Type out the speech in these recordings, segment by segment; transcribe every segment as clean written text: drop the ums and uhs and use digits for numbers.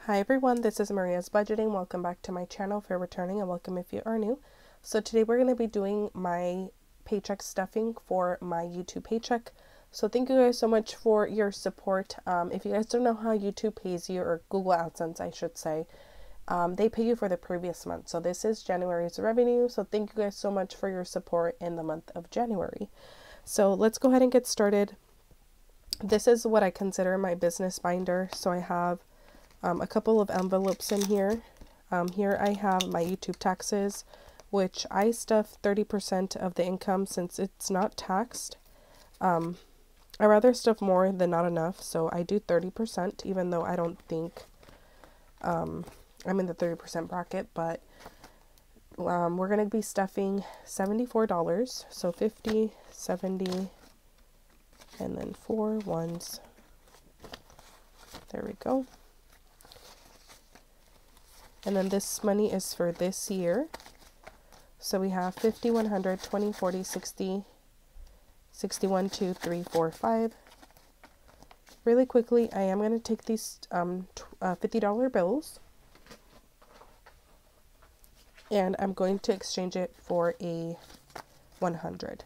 Hi everyone, this is Maria's Budgeting. Welcome back to my channel. If you're returning, and welcome if you are new. So today we're going to be doing my paycheck stuffing for my YouTube paycheck. So thank you guys so much for your support. If you guys don't know how YouTube pays you, or Google AdSense I should say, they pay you for the previous month. So this is January's revenue. So thank you guys so much for your support in the month of January. So let's go ahead and get started. This is what I consider my business binder. So I have a couple of envelopes in here. Here I have my YouTube taxes, which I stuff 30% of the income since it's not taxed. I rather stuff more than not enough, so I do 30%, even though I don't think I'm in the 30% bracket, but we're going to be stuffing $74, so 50, 70, and then 4 ones. There we go. And then this money is for this year. So we have 50, 100, 20, 40, 60, 61, 2, 3, 4, 5. Really quickly, I am going to take these $50 bills. And I'm going to exchange it for a 100.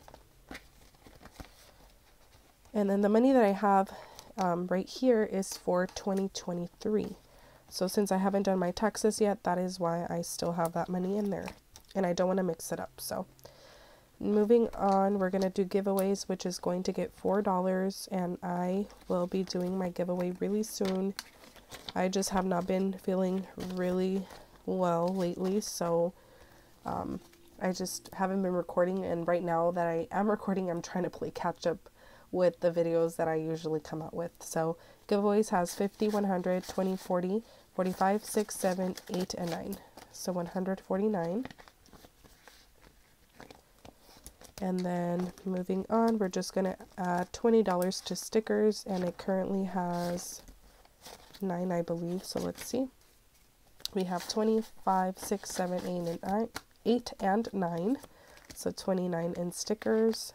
And then the money that I have right here is for 2023. So since I haven't done my taxes yet, that is why I still have that money in there. And I don't want to mix it up. So moving on, we're going to do giveaways, which is going to get $4. And I will be doing my giveaway really soon. I just have not been feeling really well lately. So I just haven't been recording. And right now that I am recording, I'm trying to play catch up with the videos that I usually come out with. So giveaways has 50, 100, 20, 40, 45, 6, 7, 8, and 9. So 149. And then moving on, we're just going to add $20 to stickers, and it currently has 9, I believe. So let's see. We have 25, 6, 7, 8, and 9, 8 and 9. So 29 in stickers.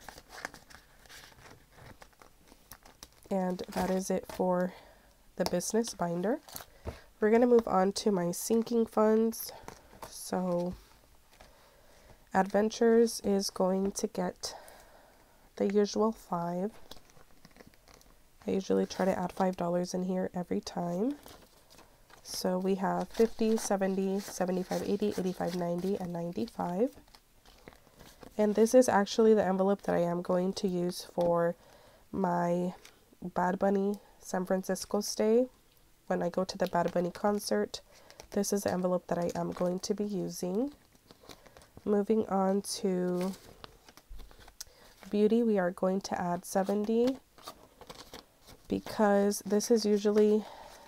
And that is it for the business binder. We're going to move on to my sinking funds. So Adventures is going to get the usual 5. I usually try to add $5 in here every time. So we have 50, 70, 75, 80, 85, 90, and 95. And this is actually the envelope that I am going to use for my Bad Bunny San Francisco stay. When I go to the Bad Bunny concert, this is the envelope that I am going to be using. Moving on to beauty, we are going to add 70 because this is usually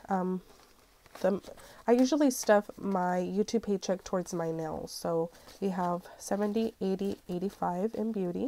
I usually stuff my YouTube paycheck towards my nails. So we have 70, 80, 85 in beauty.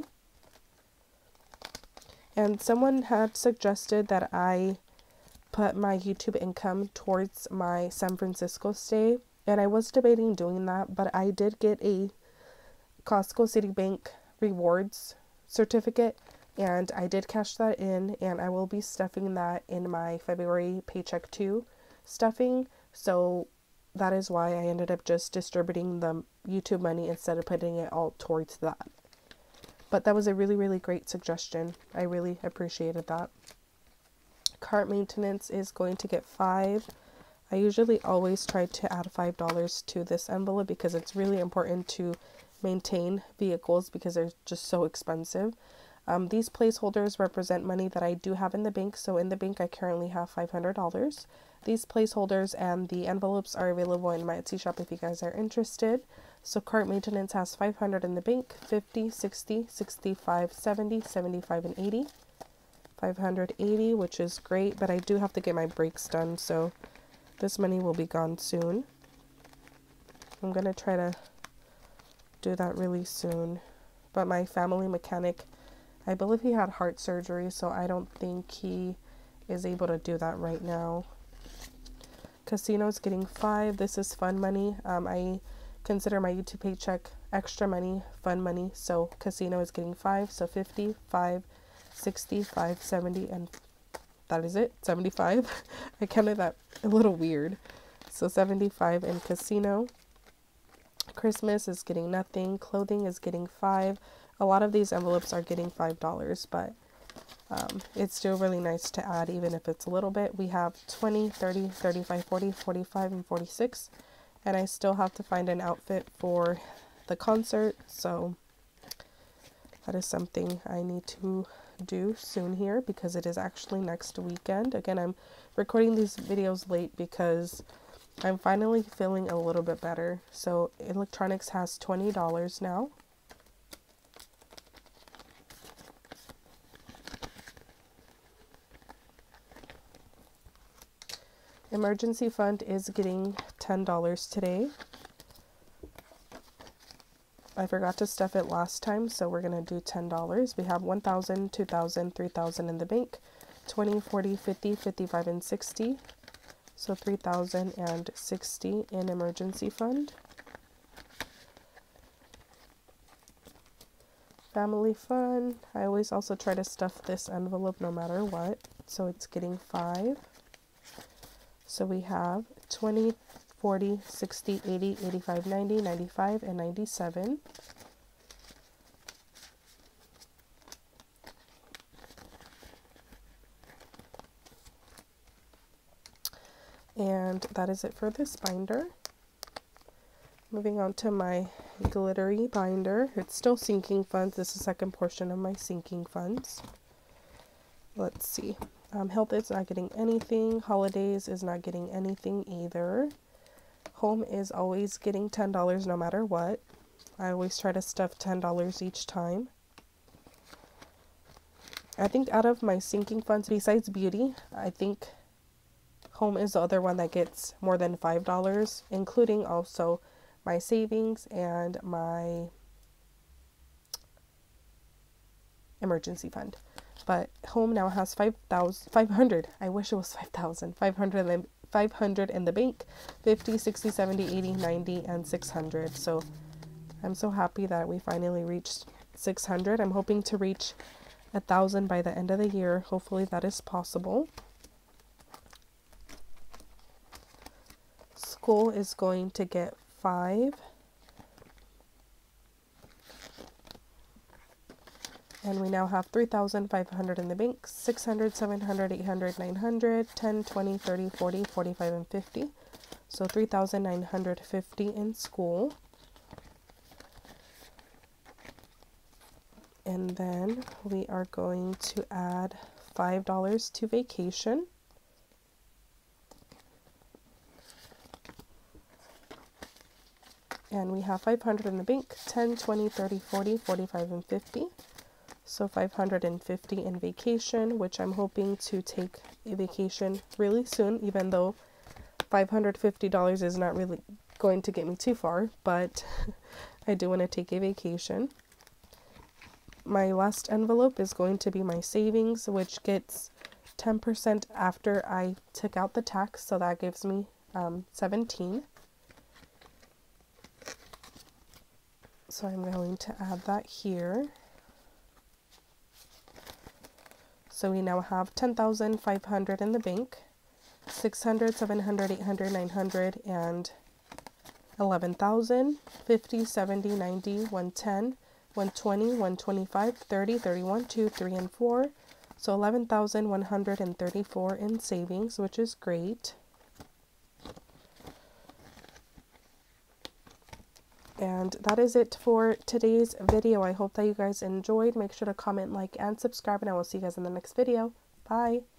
And someone had suggested that I put my YouTube income towards my San Francisco stay. And I was debating doing that, but I did get a Costco Citibank rewards certificate. And I did cash that in, and I will be stuffing that in my February paycheck 2 stuffing. So that is why I ended up just distributing the YouTube money instead of putting it all towards that. But that was a really, really great suggestion. I really appreciated that. Cart maintenance is going to get 5. I usually always try to add $5 to this envelope because it's really important to maintain vehicles because they're just so expensive. These placeholders represent money that I do have in the bank. So in the bank, I currently have $500. These placeholders and the envelopes are available in my Etsy shop if you guys are interested. So cart maintenance has 500 in the bank, 50, 60, 65, 70, 75, and 80. 580, which is great, but I do have to get my brakes done, so this money will be gone soon. I'm going to try to do that really soon. But my family mechanic, I believe he had heart surgery, so I don't think he is able to do that right now. Casino is getting 5. This is fun money. I consider my YouTube paycheck extra money, fun money. So casino is getting 5. So 50, 5, 60, 5, 70, and that is it, 75. I counted that a little weird. So 75 in casino. Christmas is getting nothing. Clothing is getting 5. A lot of these envelopes are getting $5, but it's still really nice to add, even if it's a little bit. We have 20, 30, 35, 40, 45, and 46. And I still have to find an outfit for the concert, so that is something I need to do soon here, because it is actually next weekend. Again, I'm recording these videos late because I'm finally feeling a little bit better. So electronics has $20 now. Emergency fund is getting $10 today. I forgot to stuff it last time, so we're going to do $10. We have 1,000, 2,000, 3,000 in the bank, 20, 40, 50, 55, and 60. So 3,060 in emergency fund. Family fun. I always also try to stuff this envelope no matter what. So it's getting 5. So we have 20, 40, 60, 80, 85, 90, 95, and 97. And that is it for this binder. Moving on to my glittery binder. It's still sinking funds. This is the second portion of my sinking funds. Let's see. Health is not getting anything. Holidays is not getting anything either. Home is always getting $10 no matter what. I always try to stuff $10 each time. I think out of my sinking funds, besides beauty, I think home is the other one that gets more than $5, including also my savings and my emergency fund. But home now has 500. I wish it was 5,000. 500 in the bank, 50, 60, 70, 80, 90, and 600. So I'm so happy that we finally reached 600. I'm hoping to reach 1,000 by the end of the year. Hopefully that is possible. School is going to get 5. And we now have 3,500 in the bank, 600, 700, 800, 900, 10, 20, 30, 40, 45, and 50. So 3,950 in school. And then we are going to add $5 to vacation. And we have 500 in the bank, 10, 20, 30, 40, 45, and 50. So 550 in vacation, which I'm hoping to take a vacation really soon, even though $550 is not really going to get me too far, but I do want to take a vacation. My last envelope is going to be my savings, which gets 10% after I took out the tax, so that gives me 17. So I'm going to add that here. So we now have 10,500 in the bank, 600, 700, 800, 900, and 11,000, 50, 70, 90, 110, 120, 125, 30, 31, 2, 3, and 4. So 11,134 in savings, which is great. And that is it for today's video. I hope that you guys enjoyed. Make sure to comment, like, and subscribe, and I will see you guys in the next video. Bye!